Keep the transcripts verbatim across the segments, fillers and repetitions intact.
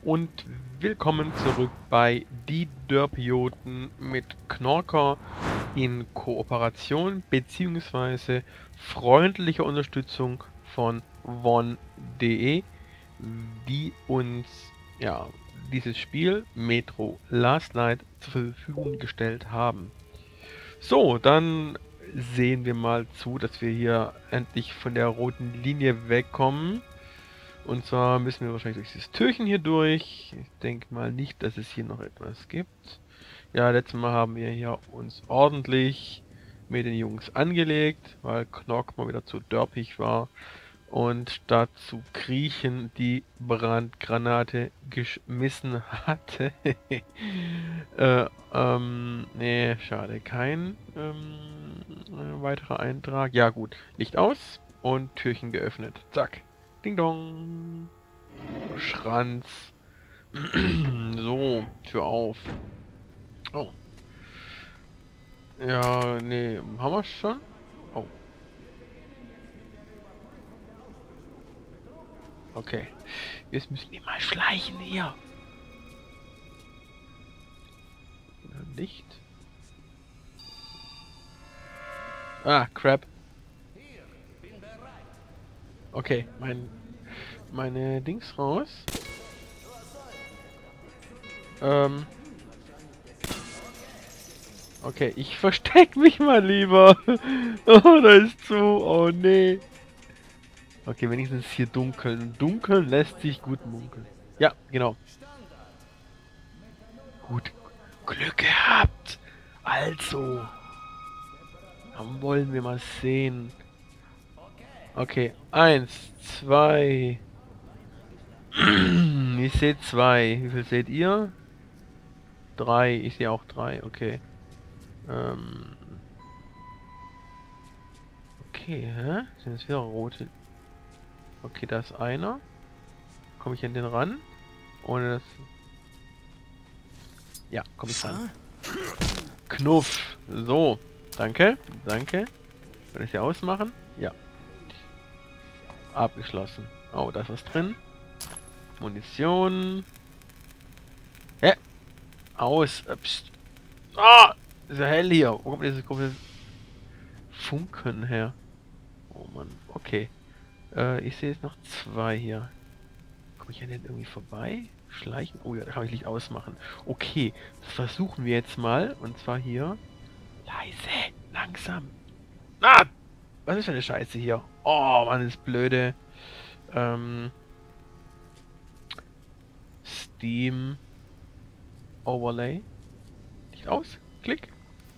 und willkommen zurück bei Die Dörpioten mit Knorker in Kooperation bzw. freundlicher Unterstützung von von punkt de, die uns ja dieses Spiel Metro Last Light zur Verfügung gestellt haben. So, dann sehen wir mal zu, dass wir hier endlich von der roten Linie wegkommen. Und zwar müssen wir wahrscheinlich durch dieses Türchen hier durch. Ich denke mal nicht, dass es hier noch etwas gibt. Ja, letztes Mal haben wir hier uns ordentlich mit den Jungs angelegt, weil Knork mal wieder zu dörpig war und dazu Kriechen die Brandgranate geschmissen hatte. äh, ähm, nee, schade. Kein ähm, äh, weiterer Eintrag. Ja gut, Licht aus und Türchen geöffnet. Zack. Ding dong. Schranz. So, Tür auf. Oh. Ja, nee, haben wir schon? Oh. Okay. Jetzt müssen wir mal schleichen hier. Licht. Ah, Crap. Okay, mein meine Dings raus. Ähm. Okay, ich versteck mich mal lieber. Oh, da ist zu. Oh nee. Okay, wenigstens hier dunkel. Dunkel lässt sich gut munkeln. Ja, genau. Gut. Glück gehabt. Also. Dann wollen wir mal sehen. Okay, eins, zwei. Ich sehe zwei. Wie viel seht ihr? Drei. Ich sehe auch drei. Okay. Ähm. Okay, hä? Sind das wieder rote? Okay, da ist einer. Komme ich an den ran? Ohne das... Ja, komme ich ran. Knuff. So. Danke. Danke. Kann ich sie ausmachen? Ja. Abgeschlossen. Oh, da ist was drin. Munition. Hä? Aus. Äh, pst. Ah! Ist ja hell hier. Wo kommt dieses komische Funken her? Oh Mann. Okay. Äh, ich sehe jetzt noch zwei hier. Komme ich an den irgendwie vorbei? Schleichen? Oh ja, da kann ich Licht ausmachen. Okay. Das versuchen wir jetzt mal. Und zwar hier. Leise. Langsam. Ah! Was ist für eine Scheiße hier? Oh, Mann, ist blöde. Ähm. Steam. Overlay. Licht aus. Klick.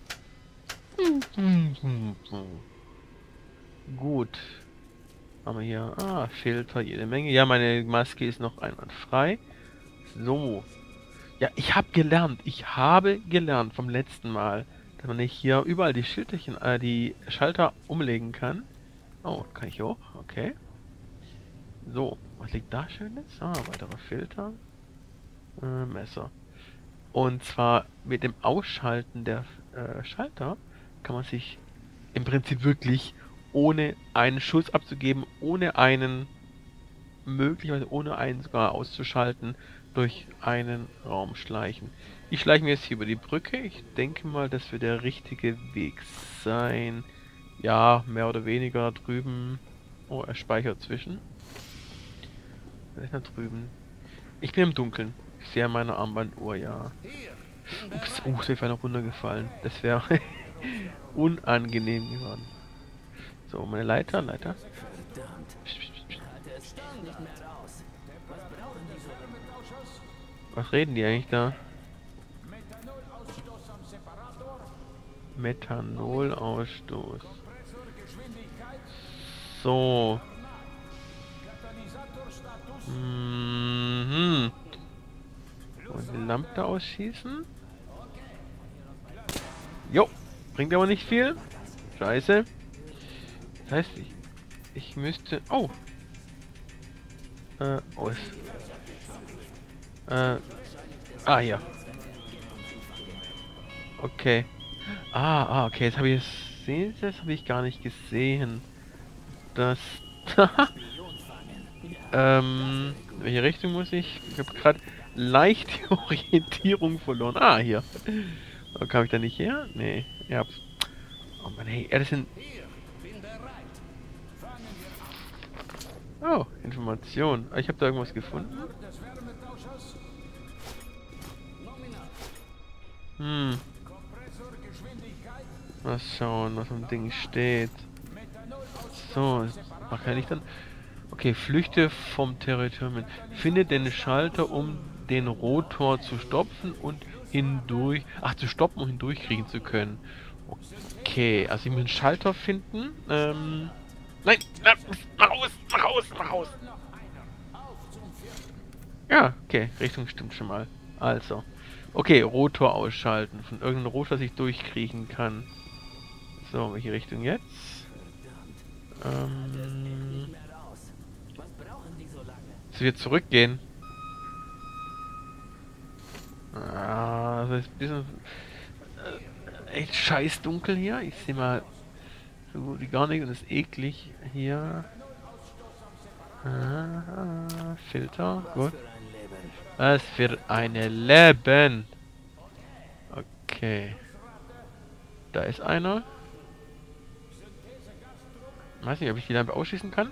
Gut. Haben wir hier. Ah, Filter, jede Menge. Ja, meine Maske ist noch einwandfrei. So. Ja, ich habe gelernt. Ich habe gelernt vom letzten Mal, dass man nicht hier überall die Schilderchen, äh, die Schalter umlegen kann. Oh, kann ich hoch? Okay. So, was liegt da Schönes? Ah, weiterer Filter. Äh, Messer. Und zwar mit dem Ausschalten der äh, Schalter kann man sich im Prinzip wirklich ohne einen Schuss abzugeben, ohne einen, möglicherweise ohne einen sogar auszuschalten, durch einen Raum schleichen. Ich schleiche mir jetzt hier über die Brücke. Ich denke mal, das wird der richtige Weg sein. Ja, mehr oder weniger drüben. Oh, er speichert zwischen. Was ist da drüben? Ich bin im Dunkeln. Ich sehe meine Armbanduhr, ja. Ups, oh, ist einfach noch runtergefallen. Das wäre unangenehm geworden. So, meine Leiter, Leiter. Was reden die eigentlich da? Methanolausstoß. So. Mhm. Und die Lampe ausschießen. Jo. Bringt aber nicht viel. Scheiße. Das heißt, ich, ich müsste... Oh. Äh, aus. Äh. Ah, hier. Okay. Ah, ah, okay. Jetzt habe ich es... Sehen Sie, das habe ich gar nicht gesehen. Das... ähm... In welche Richtung muss ich? Ich habe gerade leicht die Orientierung verloren. Ah, hier. Aber kam ich da nicht her? Nee. Ja. Oh Mann, hey. Ja, das sind... Oh, Information. Ich habe da irgendwas gefunden. Hm. Mal schauen, was am Ding steht. So, was kann ich dann... Okay, flüchte vom Territorium. Finde den Schalter, um den Rotor zu stopfen und hindurch... Ach, zu stoppen und hindurchkriegen zu können. Okay, also ich muss einen Schalter finden. Ähm... Nein! Na, mach aus! Mach aus! Mach aus! Ja, okay, Richtung stimmt schon mal. Also. Okay, Rotor ausschalten. Von irgendeinem Rotor, dass ich durchkriechen kann. So, welche Richtung jetzt? Ähm... Dass wir zurückgehen. Ah, das ist ein bisschen... Äh, echt scheiß dunkel hier. Ich sehe mal so gut wie gar nicht und es ist eklig hier. Ah, Filter, gut. Was für eine Leben. Okay. Da ist einer. Weiß nicht, ob ich die Lampe ausschießen kann.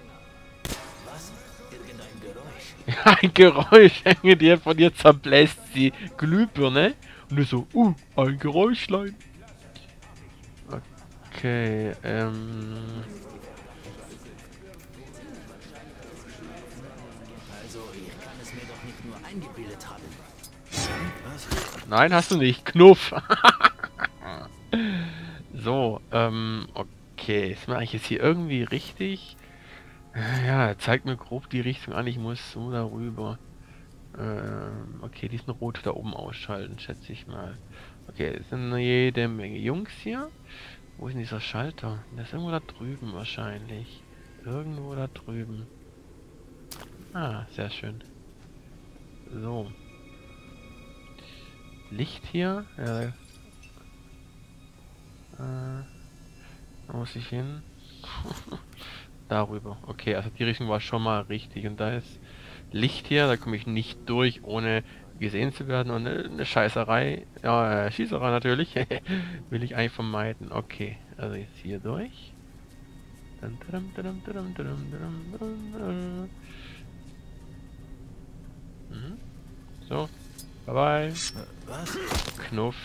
Ja, ein Geräusch. Die von dir zerbläst die Glühbirne. Und du so, uh, ein Geräuschlein. Okay, ähm... Also, ich kann es mir doch nicht nur eingebildet haben. Nein, hast du nicht. Knuff. So, ähm, okay. Ist mir eigentlich jetzt hier irgendwie richtig? Ja, er zeigt mir grob die Richtung an. Ich muss so darüber. Ähm, okay, diesen Rot da oben ausschalten, schätze ich mal. Okay, es sind jede Menge Jungs hier. Wo ist denn dieser Schalter? Der ist irgendwo da drüben wahrscheinlich. Irgendwo da drüben. Ah, sehr schön. So. Licht hier. Ja, äh, da muss ich hin. Darüber. Okay, also die Richtung war schon mal richtig. Und da ist Licht hier. Da komme ich nicht durch, ohne gesehen zu werden. Und eine, eine Scheißerei. Ja, äh, Schießerei natürlich. Will ich eigentlich vermeiden. Okay, also jetzt hier durch. Mhm. So. Bye bye. Was? Knuff.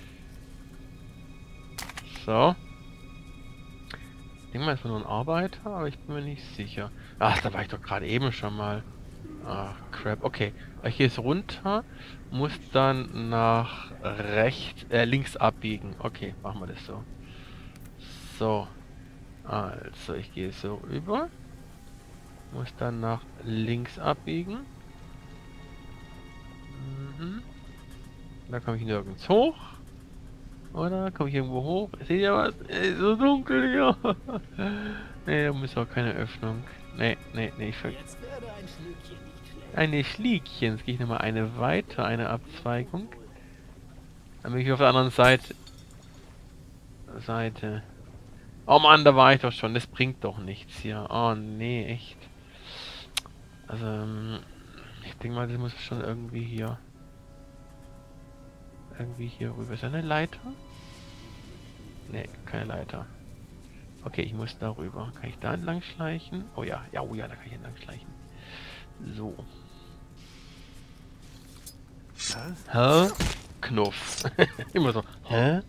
So. Ich denke mal, es war nur ein Arbeiter, aber ich bin mir nicht sicher. Ach, da war ich doch gerade eben schon mal. Ach, crap. Okay. Ich gehe jetzt runter, muss dann nach rechts, äh, links abbiegen. Okay, machen wir das so. So. Also, ich gehe so rüber. Muss dann nach links abbiegen. Mhm. Da komme ich nirgends hoch. Oder komme ich irgendwo hoch? Seht ihr was? Es ist so dunkel hier. Ne, da muss auch keine Öffnung. Ne, ne, ne, ich ver... Jetzt wäre ein Schlückchen nicht schlecht. Eine Schliekchen. Jetzt gehe ich nochmal eine weiter, eine Abzweigung. Dann bin ich auf der anderen Seite. Seite. Oh Mann, da war ich doch schon. Das bringt doch nichts hier. Oh nee, echt. Also, ähm, ich denke mal, das muss schon irgendwie hier. Irgendwie hier rüber. Ist da eine Leiter? Ne, keine Leiter. Okay, ich muss da rüber. Kann ich da entlang schleichen? Oh ja, ja, oh ja, da kann ich entlang schleichen. So. Hä? Knuff. Immer so. Hä?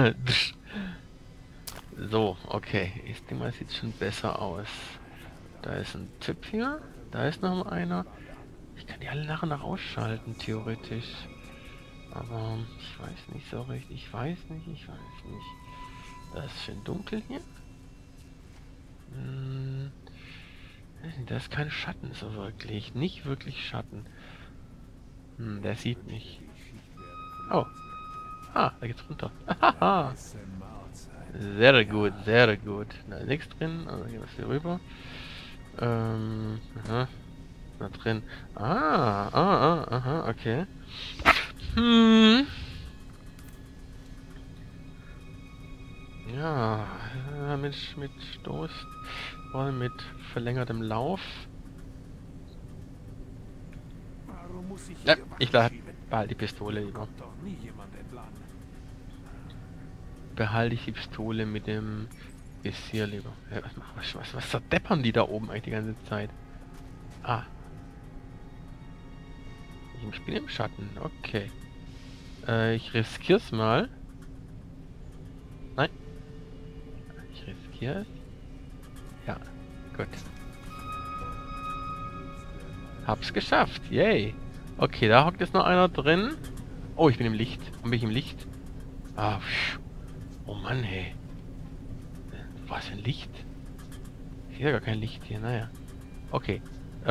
So, okay. Ich denke mal, es sieht schon besser aus. Da ist ein Tipp hier. Da ist noch einer. Ich kann die alle nach und nach ausschalten, theoretisch. Aber ich weiß nicht so richtig. Ich weiß nicht, ich weiß nicht. Da ist schön dunkel hier. Hm. Da ist kein Schatten so wirklich. Nicht wirklich Schatten. Hm, der sieht mich. Oh. Ah, da geht's runter. Haha. Sehr gut, sehr gut. Da ist nichts drin. Also gehen wir hier rüber. Ähm, aha. Da drin. Ah, ah, ah, aha, okay. Hm. Ja, mit, mit Stoß, mit verlängertem Lauf. Warum muss ich Ja, hier ich behalte die Pistole lieber. Kommt doch nie jemand entlang. Behalte ich die Pistole mit dem Visier lieber. Ja, was, was, was verdeppern die da oben eigentlich die ganze Zeit? Ah. Ich bin im Schatten. Okay. Äh, ich riskier's mal. Nein. Ich riskiere es. Ja, gut. Hab's geschafft. Yay. Okay, da hockt jetzt noch einer drin. Oh, ich bin im Licht. Und bin ich im Licht? Ah, pfiuh. Oh Mann, hey. Was für ein Licht? Ich sehe ja gar kein Licht hier. Naja. Okay.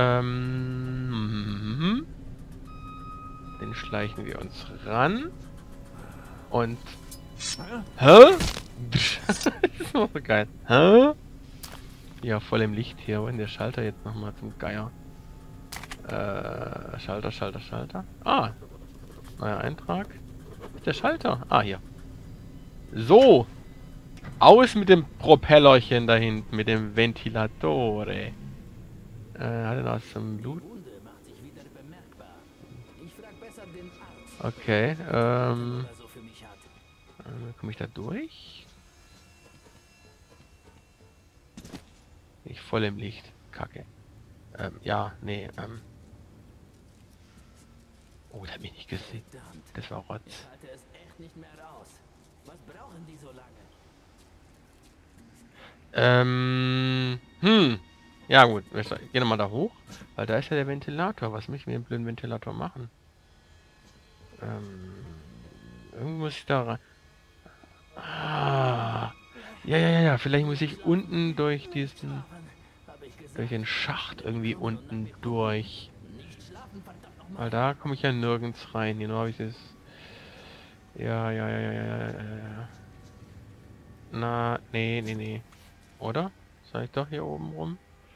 Ähm... Den schleichen wir uns ran. Und... Hä? Das ist so geil. Hä? Ja, voll im Licht hier. Wo ist denn der Schalter jetzt nochmal zum Geier? Äh, Schalter, Schalter, Schalter. Ah! Neuer Eintrag. Ist der Schalter? Ah, hier. So! Aus mit dem Propellerchen da hinten, mit dem Ventilatore. Äh, hat er noch was zum Loot? Wunde macht sich wieder bemerkbar. Ich frag besser den Arzt, Okay, ähm... was er so für mich hat. äh, komme ich da durch? Ich voll im Licht. Kacke. Ähm, ja, nee, ähm... Oh, da bin ich nicht gesehen. Verdammt, Das war Rotz. ich halte es echt nicht mehr raus. Was brauchen die so lange? Ähm... Hm... Ja gut, wir gehen mal da hoch, weil da ist ja der Ventilator. Was möchten wir mit dem blöden Ventilator machen? Ähm... Irgendwo muss ich da rein... Ah... Ja, ja, ja, ja, vielleicht muss ich unten durch diesen... Hab ich gesagt, durch den Schacht irgendwie unten durch. nicht schlafen, verdammt nochmal. Weil da komme ich ja nirgends rein. Hier nur habe ich das... Ja, ja, ja, ja, ja, ja, ja, ja. Na, nee, nee, nee. Oder? Sag ich doch hier oben rum.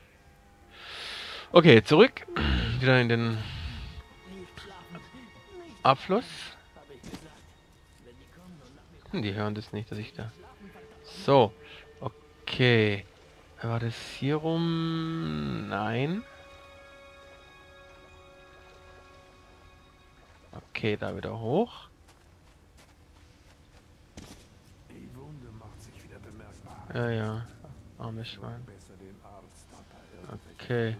Okay, zurück. Wieder in den Nicht schlafen, nicht, Abfluss. hab ich gesagt. Wenn die kommen und nach mir Hm, die hören das nicht, dass ich da... So. Okay. War das hier rum? Nein. Okay, da wieder hoch. Die Wunde macht sich wieder bemerkbar. Ja, ja. Armes Schwein. Besser den Arzt, ob er irgendwelche Okay.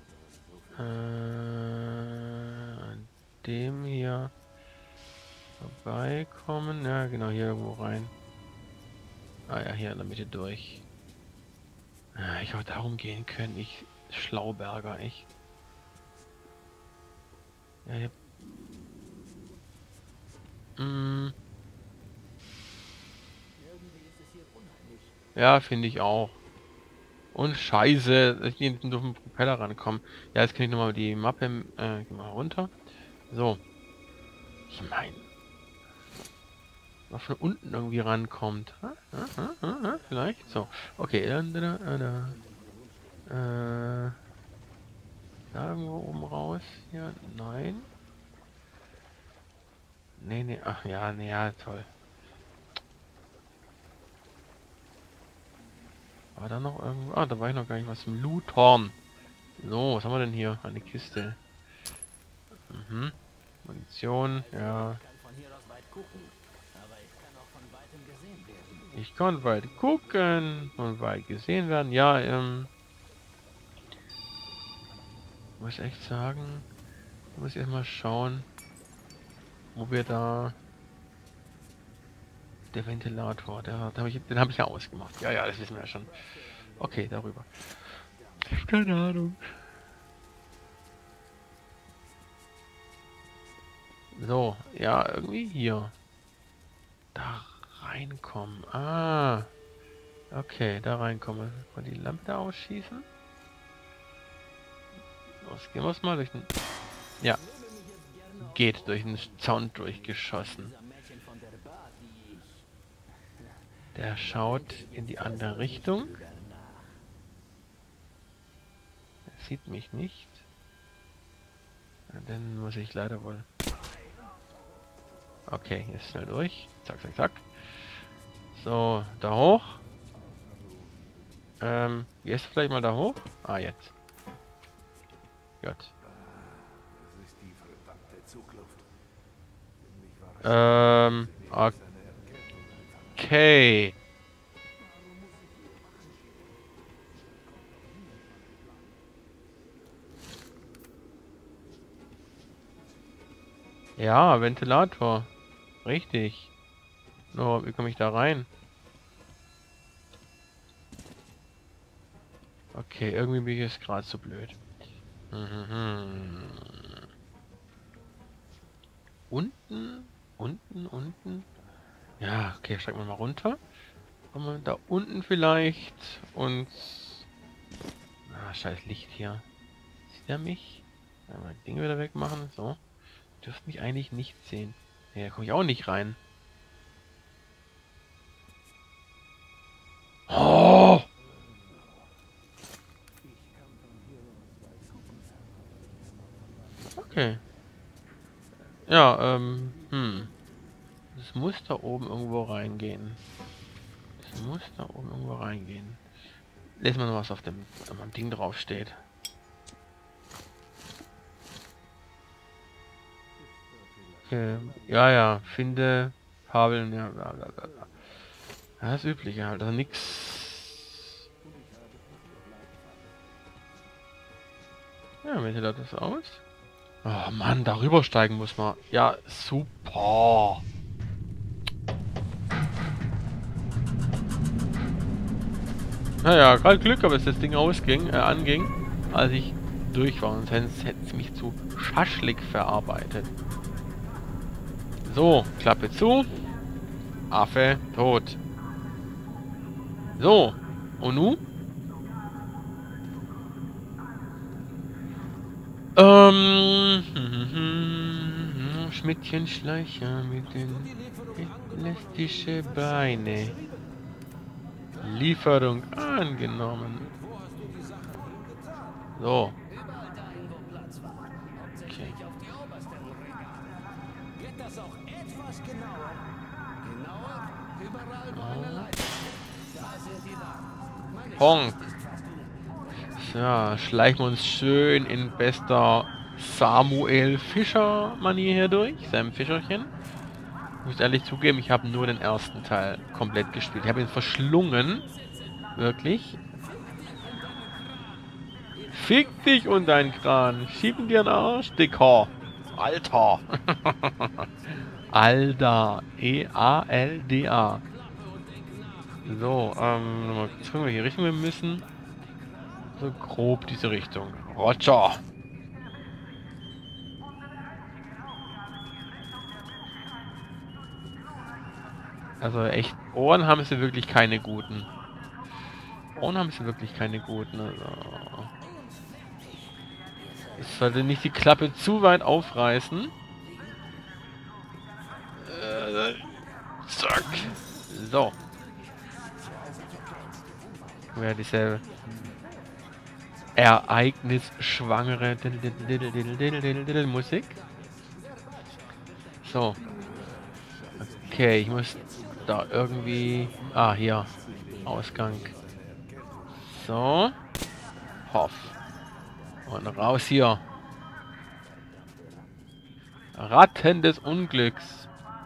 Tabletten oder so für Äh, an dem hier vorbeikommen. Ja, genau, hier irgendwo rein. Ah ja, hier in der Mitte durch. Ah, ich auch darum gehen können. Ich Schlauberger, ich. Ja, hier. Mm, irgendwie ist es hier unheimlich. ja, finde ich auch. Und scheiße, dass ich hier hinten durch den Propeller rankomme. Ja, jetzt kann ich nochmal die Mappe äh, geh mal runter. So. Ich meine. Was von unten irgendwie rankommt. Ah, ah, ah, ah, vielleicht. So. Okay. Da, da, da, da. Äh, da irgendwo oben raus. Hier. Nein. Nee, nee. Ach ja, nee, ja, toll. War da noch irgendwo? Ah, da war ich noch gar nicht was im Loothorn. So, was haben wir denn hier? Eine Kiste. Mhm. Munition, ja. Ich kann von hier aus weit gucken, aber ich kann auch von weitem gesehen werden. Ich kann weit gucken und weit gesehen werden. Ja, ähm. Muss echt sagen. Muss ich erstmal schauen, wo wir da. Der Ventilator, der, der hab ich, den habe ich ja ausgemacht. Ja, ja, das wissen wir ja schon. Okay, darüber. Keine Ahnung. So, ja, irgendwie hier. Da reinkommen. Ah. Okay, da reinkommen. Mal die Lampe da ausschießen. Los, gehen wir mal durch den... Ja. Geht durch den Zaun durchgeschossen. Dieser Mädchen von der Bar, die ich Der schaut in die andere Richtung. Er sieht mich nicht. Ja, dann muss ich leider wohl... Okay, jetzt schnell durch. Zack, zack, zack. So, da hoch. Ähm, gehst du vielleicht mal da hoch? Ah, jetzt. Gut. Das ist die Ähm, okay. Ja, Ventilator. Richtig. Nur, wie komme ich da rein? Okay, irgendwie bin ich jetzt gerade so blöd. Mhm. Unten? Unten? Unten? Ja, okay, steigen wir mal runter. Kommen wir da unten vielleicht und... Ah, scheiß Licht hier. Sieht er mich? Ja, mal Ding wieder wegmachen. So. Dürfte mich eigentlich nicht sehen. Nee, da komme ich auch nicht rein. Oh! Okay. Ja, ähm, hm. Das muss da oben irgendwo reingehen. Das muss da oben irgendwo reingehen. Lesen wir noch, was auf dem, auf dem Ding drauf steht. Okay. Ja, ja, finde Fabeln, ja, bla bla bla. Ja, das Übliche halt, also nix. Ja, wie sieht das aus? Oh Mann, darüber steigen muss man. Ja, super. Naja, gerade Glück, aber es das Ding ausging, äh, anging, als ich durch war. Und sonst hätte es mich zu Schaschlik verarbeitet. So, Klappe zu. Affe tot. So, und nu? Ähm, Schmidtchen Schleicher mit den elastische Beine. Lieferung angenommen. So. Okay. Honk. So, schleichen wir uns schön in bester Samuel Fischer Manier hier durch. Seinem Fischerchen. Ich muss ehrlich zugeben, ich habe nur den ersten Teil komplett gespielt. Ich habe ihn verschlungen. Wirklich. Fick dich und dein Kran. Schieben dir einen Arsch, Dicker. Alter. Alda. E A L D A. So, ähm, mal gucken, welche Richtung wir müssen. So grob diese Richtung. Roger. Also echt, Ohren haben sie wirklich keine guten. Ohren haben sie wirklich keine guten. Also. Ich sollte nicht die Klappe zu weit aufreißen. Äh, zack. So. Ja, diese ereignisschwangere Musik. So. Okay, ich muss da irgendwie... Ah, hier. Ausgang. So. Hoff. Und raus hier. Ratten des Unglücks.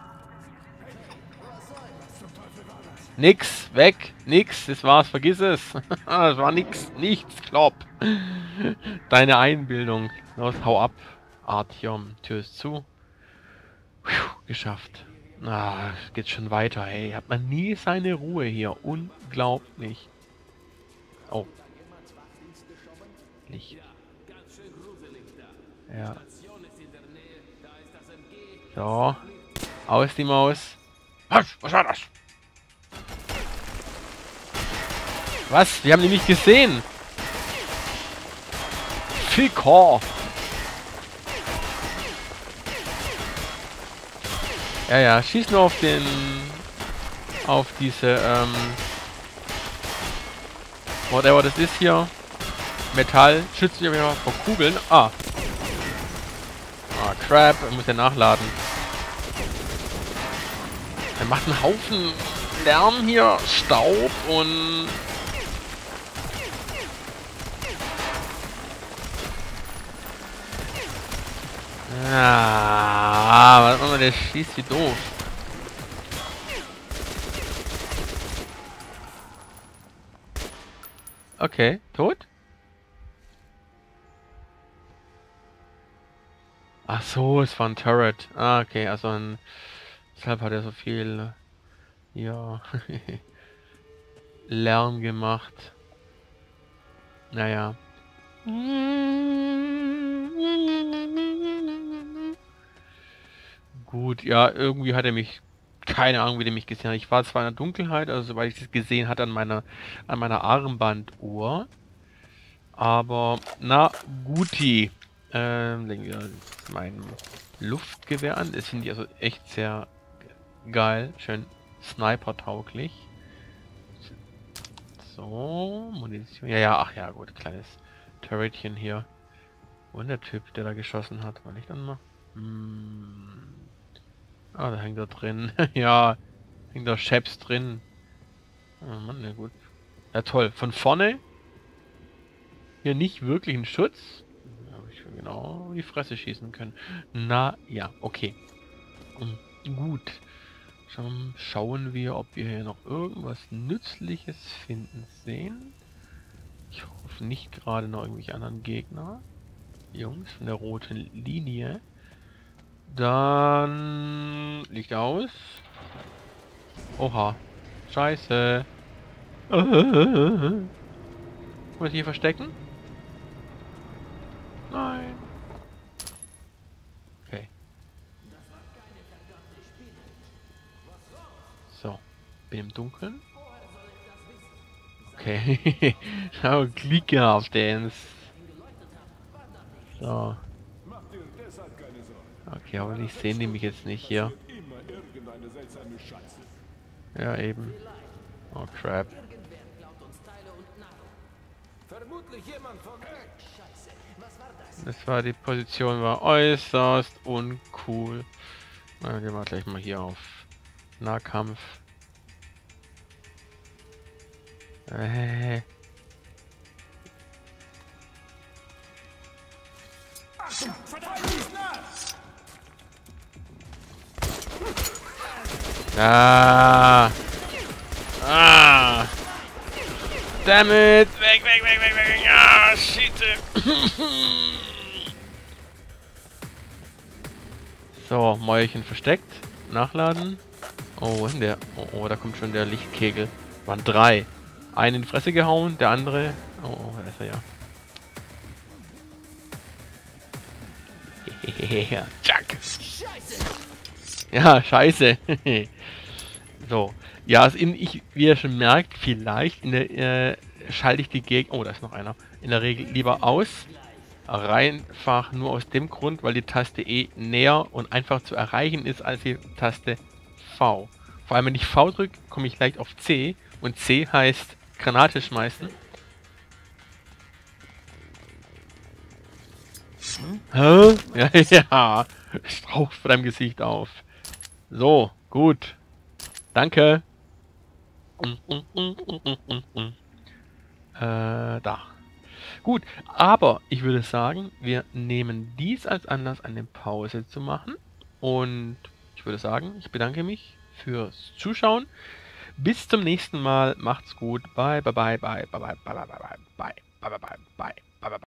Nix, weg, nix, das war's, vergiss es. Das war nix, nichts, klopp. Deine Einbildung. Los, hau ab. Artyom, Tür ist zu. Puh, geschafft. Ah, geht schon weiter, ey. Hat man nie seine Ruhe hier. Unglaublich. Oh. Licht. Ja. So. Aus die Maus. Was? Was war das? Was? Wir haben ihn nicht gesehen. Ficker. Ja, ja. Schieß nur auf den... Auf diese, ähm... whatever das ist hier. Metall. Schützt mich aber vor Kugeln. Ah. Ah, crap. Ich muss ja nachladen. Er macht einen Haufen Lärm hier. Staub und... Ah. Ah, was, der schießt wie doof. Okay, tot? Ach so, es war ein Turret. Ah, okay, also ein... Deshalb hat er so viel... Ja... Lärm gemacht. Naja. Gut, ja, irgendwie hat er mich... Keine Ahnung, wie der mich gesehen hat. Ich war zwar in der Dunkelheit, also soweit ich das gesehen hatte an meiner, an meiner Armbanduhr. Aber, na, guti. Ähm, legen wir mein Luftgewehr an. Das finde ich also echt sehr geil. Schön Sniper-tauglich. So, Munition. Ja, ja, ach ja, gut. Kleines Turretchen hier. Und der Typ, der da geschossen hat. War nicht anmachen? Hm. Ah, da hängt er drin. Ja, hängt der Chaps drin. Oh Mann, ja gut. Ja, toll. Von vorne hier nicht wirklich ein Schutz. Da habe ich genau in die Fresse schießen können. Na ja, okay. Gut. Schauen, schauen wir, ob wir hier noch irgendwas Nützliches finden sehen. Ich hoffe nicht gerade noch irgendwelche anderen Gegner. Jungs von der roten Linie. Dann Licht aus. Oha. Scheiße. Muss ich hier verstecken? Nein. Okay. So. Bin im Dunkeln. Okay. Schau, Glück gehabt, ey. So. Okay, aber die sehen die mich jetzt nicht hier. Ja, eben. Oh, crap. Das war die Position, war äußerst uncool. Na, gehen wir gleich mal hier auf Nahkampf. Äh. Ah. Ah. Damn it. Weg, weg, weg, weg, weg. Ah, shit. So, Mäulchen versteckt. Nachladen. Oh, wo ist denn der? Oh, oh, da kommt schon der Lichtkegel. Waren drei. Einen in die Fresse gehauen, der andere... Oh, oh, da ist er ja. Jack. Ja, scheiße. So. Ja, also in, ich, wie ihr schon merkt, vielleicht in der, äh, schalte ich die Gegner... Oh, da ist noch einer. In der Regel lieber aus. Einfach nur aus dem Grund, weil die Taste E näher und einfach zu erreichen ist als die Taste V. Vor allem, wenn ich V drücke, komme ich leicht auf C. Und C heißt Granate schmeißen. Hm? Hä? Ja, ja. Strauch vor deinem Gesicht auf. So, gut. Danke. Äh, da. Gut, aber ich würde sagen, wir nehmen dies als Anlass, eine Pause zu machen. Und ich würde sagen, ich bedanke mich fürs Zuschauen. Bis zum nächsten Mal. Macht's gut. Bye, bye, bye, bye, bye, bye, bye, bye, bye, bye.